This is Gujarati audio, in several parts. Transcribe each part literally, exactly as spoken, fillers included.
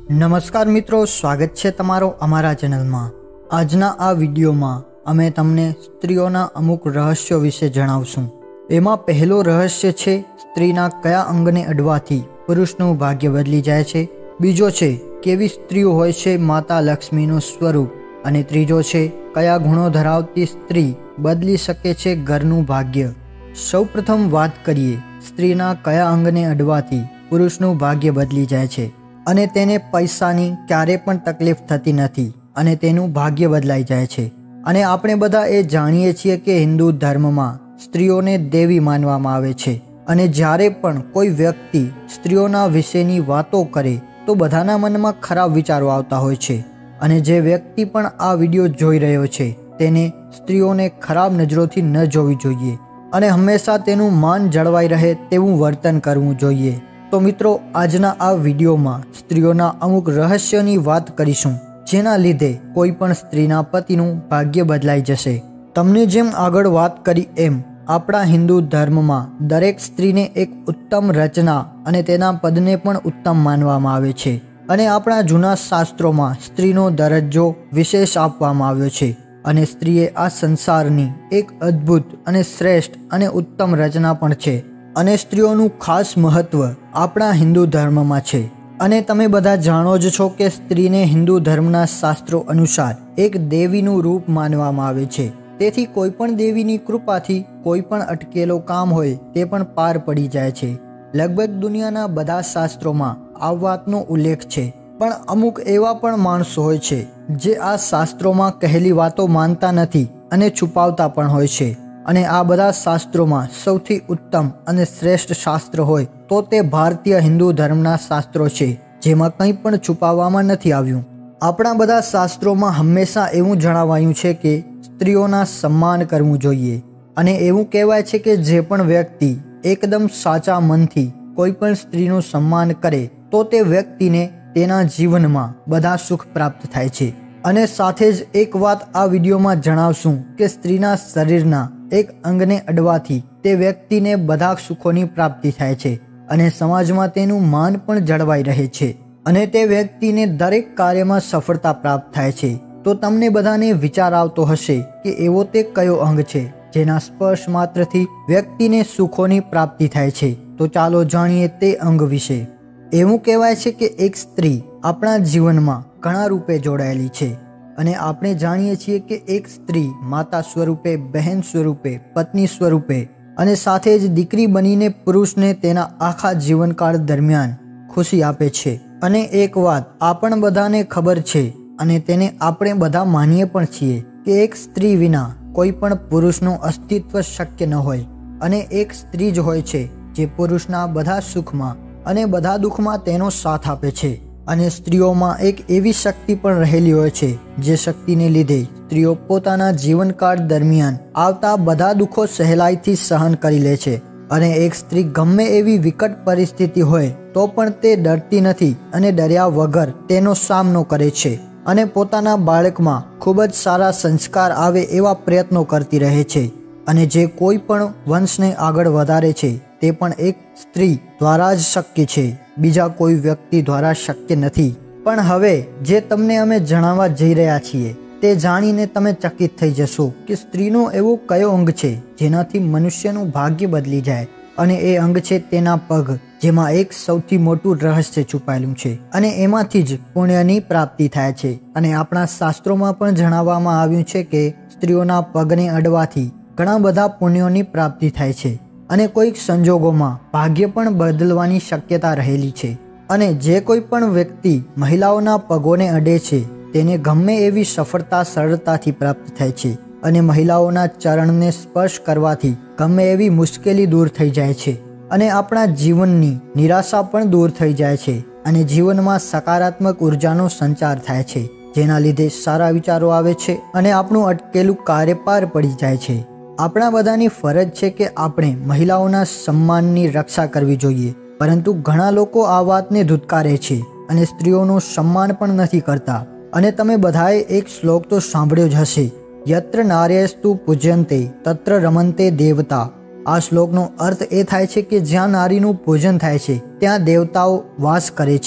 નમસ્કાર મિત્રો, સ્વાગત છે તમારો અમારા ચેનલમાં। આજના આ વિડીયોમાં અમે તમને સ્ત્રીઓના અમુક રહસ્યો વિશે જણાવશું। એમાં પહેલો રહસ્ય છે સ્ત્રીના કયા અંગને અડવાથી પુરુષનું ભાગ્ય બદલી જાય છે। બીજો છે કેવી સ્ત્રીઓ હોય છે માતા લક્ષ્મીનું સ્વરૂપ, અને ત્રીજો છે કયા ગુણો ધરાવતી સ્ત્રી બદલી શકે છે ઘરનું ભાગ્ય। સૌપ્રથમ વાત કરીએ સ્ત્રીના કયા અંગને અડવાથી પુરુષનું ભાગ્ય બદલી જાય છે અને તેને પૈસાની ક્યારે પણ તકલીફ થતી નથી અને તેનું ભાગ્ય બદલાઈ જાય છે। અને આપણે બધા એ જાણીએ છીએ કે હિન્દુ ધર્મમાં સ્ત્રીઓને દેવી માનવામાં આવે છે, અને જ્યારે પણ કોઈ વ્યક્તિ સ્ત્રીઓના વિશેની વાતો કરે તો બધાના મનમાં ખરાબ વિચારો આવતા હોય છે। અને જે વ્યક્તિ પણ આ વિડીયો જોઈ રહ્યો છે તેને સ્ત્રીઓને ખરાબ નજરોથી ન જોવી જોઈએ અને હંમેશા તેનું માન જળવાઈ રહે તેવું વર્તન કરવું જોઈએ। તો મિત્રો, આજના આ વિડીયોમાં સ્ત્રીઓના અમુક રહસ્યોની વાત કરીશું, જેના લીધે કોઈ પણ સ્ત્રીના પતિનું ભાગ્ય બદલાઈ જશે। તમને જેમ આગળ વાત કરી એમ આપણા હિન્દુ ધર્મમાં દરેક સ્ત્રીને એક ઉત્તમ રચના અને તેના પદને પણ ઉત્તમ માનવામાં આવે છે, અને આપણા જૂના શાસ્ત્રોમાં સ્ત્રીનો દરજ્જો વિશેષ આપવામાં આવ્યો છે, અને સ્ત્રીએ આ સંસારની એક અદ્ભુત અને શ્રેષ્ઠ અને ઉત્તમ રચના પણ છે, અને સ્ત્રીઓનું ખાસ મહત્વ આપણા હિન્દુ ધર્મમાં છે। અને તમે બધા જાણો જ છો કે સ્ત્રીને હિન્દુ ધર્મના શાસ્ત્રો અનુસાર એક દેવીનું રૂપ માનવામાં આવે છે, તેથી કોઈ પણ દેવીની કૃપાથી કોઈ પણ અટકેલો કામ હોય તે પણ પાર પડી જાય છે। લગભગ દુનિયાના બધા શાસ્ત્રોમાં આ વાતનો ઉલ્લેખ છે, પણ અમુક એવા પણ માણસો હોય છે જે આ શાસ્ત્રોમાં કહેલી વાતો માનતા નથી અને છુપાવતા પણ હોય છે। અને આ બધા શાસ્ત્રોમાં સૌથી ઉત્તમ અને શ્રેષ્ઠ શાસ્ત્ર હોય તો તે ભારતીય હિન્દુ ધર્મના શાસ્ત્રો છે, જેમાં કંઈ પણ છુપાવવામાં નથી આવ્યું। આપણા બધા શાસ્ત્રોમાં હંમેશા એવું જણાવાયું છે કે સ્ત્રીઓના સન્માન કરવું જોઈએ, અને એવું કહેવાય છે કે જે પણ વ્યક્તિ એકદમ સાચા મનથી કોઈ પણ સ્ત્રીનું સન્માન કરે તો તે વ્યક્તિને તેના જીવનમાં બધા સુખ પ્રાપ્ત થાય છે। અને સાથે જ એક વાત આ વિડીયોમાં જણાવશું કે સ્ત્રીના શરીરના એક અંગને અડવાથી તે વ્યક્તિને બધા સુખોની પ્રાપ્તિ થાય છે, અને સમાજમાં તેનું માન પણ જળવાઈ રહે છે, અને તે વ્યક્તિને દરેક કાર્યમાં સફળતા પ્રાપ્ત થાય છે। તો તમને બધાને વિચાર આવતો હશે કે એવો તે કયો અંગ છે જેના સ્પર્શ માત્રથી વ્યક્તિને સુખોની પ્રાપ્તિ થાય છે। તો ચાલો જાણીએ તે અંગ વિશે। એવું કહેવાય છે કે એક સ્ત્રી આપણા જીવનમાં ઘણા રૂપે જોડાયેલી છે, અને આપણે જાણીએ છીએ કે એક સ્ત્રી માતા સ્વરૂપે, બહેન સ્વરૂપે, પત્ની સ્વરૂપે અને સાથે જ દીકરી બનીને પુરુષને તેના આખા જીવનકાળ દરમિયાન ખુશી આપે છે। અને એક વાત આપણ બધાને ખબર છે, અને તેને આપણે બધા માનીએ પણ છીએ કે એક સ્ત્રી વિના કોઈ પણ પુરુષનું અસ્તિત્વ શક્ય ન હોય, અને એક સ્ત્રી જ હોય છે જે પુરુષના બધા સુખમાં અને બધા દુઃખમાં તેનો સાથ આપે છે। અને સ્ત્રીઓમાં એક એવી શક્તિ પણ રહેલી હોય છે જે શક્તિને લીધે સ્ત્રીઓ પોતાના જીવનકાળ દરમિયાન આવતા બધા દુઃખો સહેલાઈથી સહન કરી લે છે। અને એક સ્ત્રી ગમે એવી વિકટ પરિસ્થિતિ હોય તો પણ તે ડરતી નથી અને ડર્યા વગર તેનો સામનો કરે છે, અને પોતાના બાળકમાં ખૂબ જ સારા સંસ્કાર આવે એવા પ્રયત્નો કરતી રહે છે। અને જે કોઈ પણ વંશને આગળ વધારે છે તે પણ એક સ્ત્રી દ્વારા જ શક્ય છે, બીજા કોઈ વ્યક્તિ દ્વારા શક્ય નથી। પણ હવે જે તમને અમે જણાવવા જઈ રહ્યા છીએ તે જાણીને તમે ચકિત થઈ જશો કે સ્ત્રીનો એવો કયો અંગ છે જેનાથી મનુષ્યનું ભાગ્ય બદલી જાય, અને એ અંગ છે તેના પગ, જેમાં એક સૌથી મોટું રહસ્ય છુપાયેલું છે, અને એમાંથી જ પુણ્યની પ્રાપ્તિ થાય છે। અને આપણા શાસ્ત્રોમાં પણ જણાવવામાં આવ્યું છે કે સ્ત્રીઓના પગને અડવાથી ઘણા બધા પુણ્યોની પ્રાપ્તિ થાય છે, અને કોઈક સંજોગોમાં ભાગ્ય પણ બદલવાની શક્યતા રહેલી છે। અને જે કોઈ પણ વ્યક્તિ મહિલાઓના પગોને અડે છે તેને ગમે એવી સફળતા સરળતાથી પ્રાપ્ત થાય છે, અને મહિલાઓના ચરણને સ્પર્શ કરવાથી ગમે એવી મુશ્કેલી દૂર થઈ જાય છે, અને આપણા જીવનની નિરાશા પણ દૂર થઈ જાય છે, અને જીવનમાં સકારાત્મક ઉર્જાનો સંચાર થાય છે, જેના લીધે સારા વિચારો આવે છે અને આપણું અટકેલું કાર્ય પાર પડી જાય છે। આપણા બધાની ફરજ છે કે આપણે મહિલાઓના સન્માનની રક્ષા કરવી જોઈએ, પરંતુ ઘણા લોકો આ વાતને ધુતકારે છે અને સ્ત્રીઓનું સન્માન પણ નથી કરતા। અને તમે બધાએ એક શ્લોક તો સાંભળ્યો જ હશે, યત્ર નાર્યસ્તુ પૂજ્યન્તે તત્ર રમન્તે દેવતા। આ શ્લોકનો અર્થ એ થાય છે કે જ્યાં નારીનું પૂજન થાય છે ત્યાં દેવતાઓ વાસ કરે છે,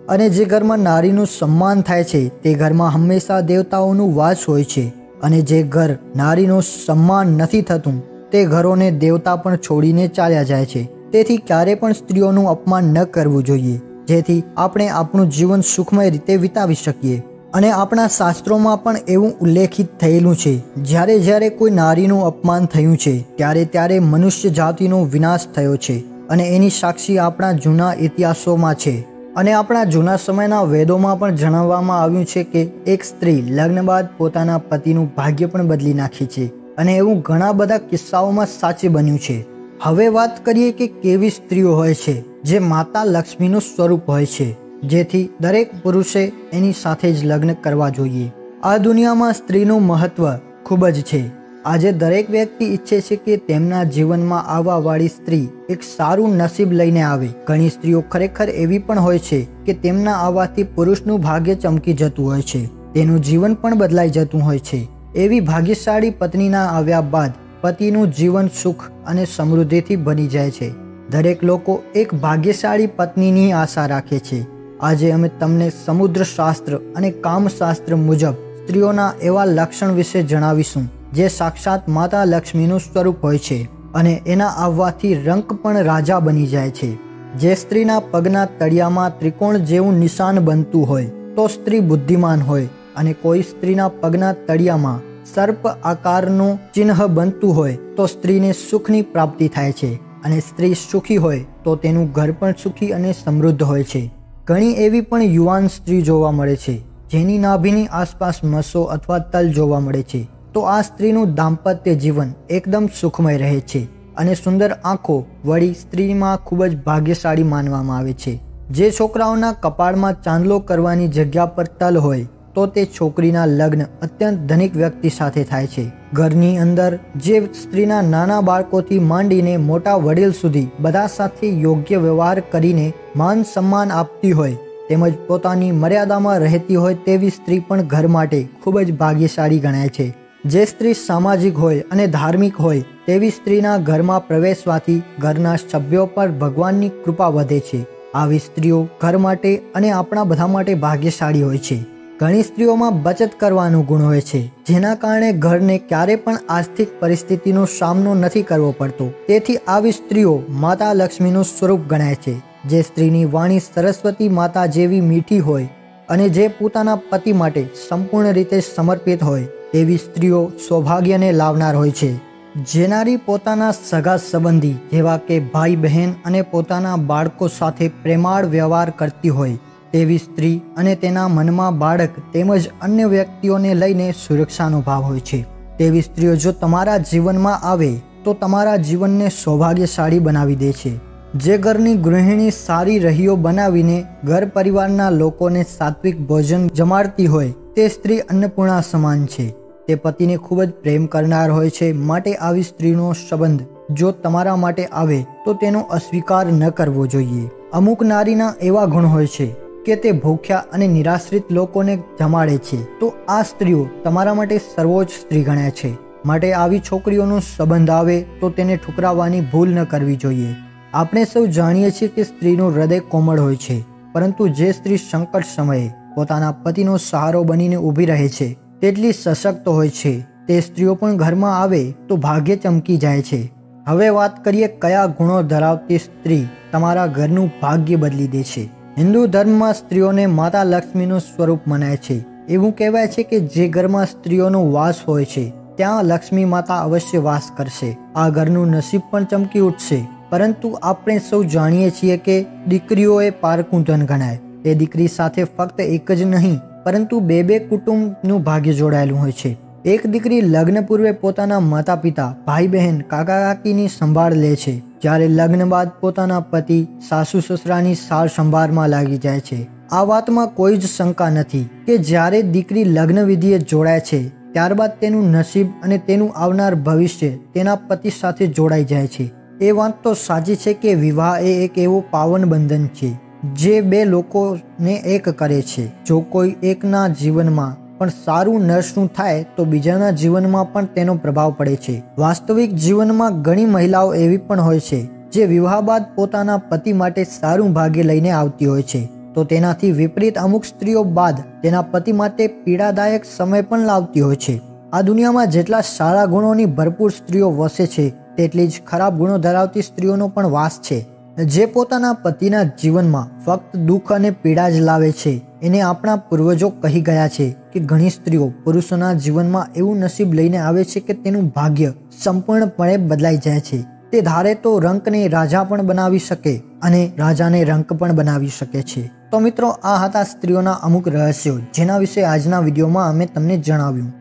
અને જે ઘરમાં નારીનું સન્માન થાય છે તે ઘરમાં હંમેશા દેવતાઓનું વાસ હોય છે, અને જે ઘર નારીનું સન્માન નથી થતું તે ઘરોને દેવતા પણ છોડીને ચાલ્યા જાય છે. તેથી ક્યારે પણ સ્ત્રીઓનું અપમાન ન કરવું જોઈએ, જેથી આપણે આપણું જીવન સુખમય રીતે વિતાવી શકીએ. અને આપણા શાસ્ત્રોમાં પણ એવું ઉલ્લેખિત થયેલું છે, જ્યારે જ્યારે કોઈ નારીનું અપમાન થયું છે ત્યારે ત્યારે મનુષ્ય જાતિનો વિનાશ થયો છે, અને એની સાક્ષી આપણા જૂના ઇતિહાસોમાં છે. અને આપણા જૂના સમયના વેદોમાં પણ જણાવવામાં આવ્યું છે કે એક સ્ત્રી લગ્ન બાદ પોતાના પતિનું ભાગ્ય પણ બદલી નાખી છે, અને એવું ઘણા બધા કિસ્સાઓમાં સાચું બન્યું છે. હવે વાત કરીએ કે કેવી સ્ત્રીઓ હોય છે જે માતા લક્ષ્મીનું સ્વરૂપ હોય છે, જેથી દરેક પુરુષે એની સાથે જ લગ્ન કરવા જોઈએ. આ દુનિયામાં સ્ત્રીનું મહત્વ ખૂબ જ છે. આજે દરેક વ્યક્તિ ઈચ્છે છે કે તેમના જીવનમાં આવવાવાળી સ્ત્રી એક સારું નસીબ લઈને આવે. ઘણી સ્ત્રીઓ ખરેખર એવી પણ હોય છે કે તેમના આવવાથી પુરુષનું ભાગ્ય ચમકી જતું હોય છે, તેનું જીવન પણ બદલાઈ જતું હોય છે. એવી ભાગ્યશાળી પત્નીના આવ્યા બાદ પતિનું જીવન સુખ અને સમૃદ્ધિથી બની જાય છે. દરેક લોકો એક ભાગ્યશાળી પત્નીની આશા રાખે છે. આજે અમે તમને સમુદ્ર શાસ્ત્ર અને કામશાસ્ત્ર મુજબ સ્ત્રીઓના એવા લક્ષણ વિશે જણાવીશું જે સાક્ષાત માતા લક્ષ્મીનું સ્વરૂપ હોય છે, અને એના આવવાથી રંક પણ રાજા બની જાય છે. જે સ્ત્રીના પગના તળિયામાં ત્રિકોણ જેવું નિશાન બનતું હોય તો સ્ત્રી બુદ્ધિમાન હોય, અને કોઈ સ્ત્રીના પગના તળિયામાં સર્પ આકારનું ચિહ્ન બનતું હોય તો સ્ત્રીને સુખની પ્રાપ્તિ થાય છે, અને સ્ત્રી સુખી હોય તો તેનું ઘર પણ સુખી અને સમૃદ્ધ હોય છે. ઘણી એવી પણ યુવાન સ્ત્રી જોવા મળે છે જેની નાભીની આસપાસ મસો અથવા તલ જોવા મળે છે, તો આ સ્ત્રીનું દાંપત્ય જીવન એકદમ સુખમય રહે છે. અને સુંદર આંખો વળી સ્ત્રીમાં ખૂબ જ ભાગ્યશાળી માનવામાં આવે છે. જે છોકરાઓના કપાળમાં ચાંદલો કરવાની જગ્યા પર તલ હોય તો તે છોકરીના લગ્ન અત્યંત ધનિક વ્યક્તિ સાથે થાય છે. ઘરની અંદર જે સ્ત્રીના નાના બાળકોથી માંડીને મોટા વડીલ સુધી બધા સાથે યોગ્ય વ્યવહાર કરીને માન સન્માન આપતી હોય, તેમજ પોતાની મર્યાદામાં રહેતી હોય તેવી સ્ત્રી પણ ઘર માટે ખૂબ જ ભાગ્યશાળી ગણાય છે. જે સ્ત્રી સામાજિક હોય અને ધાર્મિક હોય તેવી સ્ત્રીના ઘરમાં પ્રવેશવાથી ઘરના સભ્યો પર ભગવાનની કૃપા વધે છે. આવી સ્ત્રીઓ ઘર માટે અને આપણા બધા માટે ભાગ્યશાળી હોય છે. ઘણી સ્ત્રીઓમાં બચત કરવાનો ગુણ હોય છે, જેના કારણે ઘરને ક્યારે પણ આર્થિક પરિસ્થિતિનો સામનો નથી કરવો પડતો. તેથી આવી સ્ત્રીઓ માતા લક્ષ્મીનું સ્વરૂપ ગણાય છે. જે સ્ત્રીની વાણી સરસ્વતી માતા જેવી મીઠી હોય અને જે પોતાના પતિ માટે સંપૂર્ણ રીતે સમર્પિત હોય તેવી સ્ત્રીઓ સૌભાગ્યને લાવનાર હોય છે. જેનારી પોતાના સગા સંબંધી જેવા કે ભાઈ બહેન અને પોતાના બાળકો સાથે પ્રેમાળ વ્યવહાર કરતી હોય તેવી સ્ત્રી, અને તેના મનમાં બાળક તેમજ અન્ય વ્યક્તિઓને લઈને સુરક્ષાનો ભાવ હોય છે તેવી સ્ત્રીઓ જો તમારા જીવનમાં આવે તો તમારા જીવનને સૌભાગ્યશાળી બનાવી દે છે. જે ઘરની ગૃહિણી સારી રહીઓ બનાવીને ઘર પરિવારના લોકોને સાત્વિક ભોજન જમાડતી હોય તે સ્ત્રી અન્નપૂર્ણા સમાન છે. તે પતિને ખૂબ જ પ્રેમ કરનાર હોય છે. માટે આવી સ્ત્રીનો સંબંધ જો તમારા માટે આવે તો તેનો અસ્વીકાર ન કરવો જોઈએ. અમુક નારીના એવા ગુણ હોય છે કે તે ભૂખ્યા અને નિરાશ્રિત લોકોને જમાડે છે, તો આ સ્ત્રીઓ તમારા માટે સર્વોચ્ચ સ્ત્રી ગણાય છે. માટે આવી છોકરીઓનો સંબંધ આવે તો તેને ઠુકરાવવાની ભૂલ ન કરવી જોઈએ. આપણે સૌ જાણીએ છીએ કે સ્ત્રીનું હૃદય કોમળ હોય છે, પરંતુ જે સ્ત્રી સંકટ સમયે પોતાના પતિનો સહારો બનીને ઊભી રહે છે તેટલી સશક્ત હોય છે. તે સ્ત્રીઓ પણ ઘરમાં આવે તો ભાગ્ય ચમકી જાય છે. હવે વાત કરીએ કયા ગુણો ધરાવતી સ્ત્રી તમારા ઘરનું ભાગ્ય બદલી દે છે. હિન્દુ ધર્મમાં સ્ત્રીઓને માતા લક્ષ્મીનું સ્વરૂપ મનાય છે. એવું કહેવાય છે કે જે ઘરમાં સ્ત્રીઓનો વાસ હોય છે ત્યાં લક્ષ્મી માતા અવશ્ય વાસ કરશે. આ ઘરનું નસીબ પણ ચમકી ઉઠશે. પરંતુ આપણે સૌ જાણીએ છીએ કે દીકરીઓ એ પારકું ધન ગણાય. તે દીકરી સાથે ફક્ત એક જ નહીં પરંતુ બે બે કુટુંબનું ભાગ્ય જોડાયેલું હોય છે. એક દીકરી લગ્ન પૂર્વે પોતાના માતા પિતા, ભાઈ બહેન, કાકા કાકીની સંભાળ લે છે, જ્યારે લગ્ન બાદ પોતાના પતિ, સાસુ સસરાની સાર સંભાળમાં લાગી જાય છે. આ વાતમાં કોઈ જ શંકા નથી કે જ્યારે દીકરી લગ્ન વિધિએ જોડાય છે ત્યારબાદ તેનું નસીબ અને તેનું આવનાર ભવિષ્ય તેના પતિ સાથે જોડાઈ જાય છે. એ વાત તો સાચી છે કે વિવાહ એ એક એવો પાવન બંધન છે જે બે લોકોને એક કરે છે. જો કોઈ એકના જીવનમાં પણ સારું નરસું થાય તો બીજાના જીવનમાં પણ તેનો પ્રભાવ પડે છે. વાસ્તવિક જીવનમાં ઘણી મહિલાઓ એવી પણ હોય છે જે વિવાહ બાદ પોતાના પતિ માટે સારું ભાગ્ય લઈને આવતી હોય છે. તો તેનાથી વિપરીત અમુક સ્ત્રીઓ બાદ તેના પતિ માટે પીડાદાયક સમય પણ લાવતી હોય છે. આ દુનિયામાં જેટલા સારા ગુણોની ભરપૂર સ્ત્રીઓ વસે છે તેટલી જ ખરાબ ગુણો ધરાવતી સ્ત્રીઓનો પણ વાસ છે, જે પોતાના પતિના જીવનમાં ફક્ત દુઃખ અને પીડા જ લાવે છે. એને આપણા પૂર્વજો કહી ગયા છે કે ઘણી સ્ત્રીઓ પુરુષોના જીવનમાં એવું નસીબ લઈને આવે છે કે તેનું ભાગ્ય સંપૂર્ણપણે બદલાઈ જાય છે. તે ધારે તો રંકને રાજા પણ બનાવી શકે અને રાજાને રંક પણ બનાવી શકે છે. તો મિત્રો, આ હતા સ્ત્રીઓના અમુક રહસ્યો જેના વિશે આજના વિડીયોમાં અમે તમને જણાવ્યું.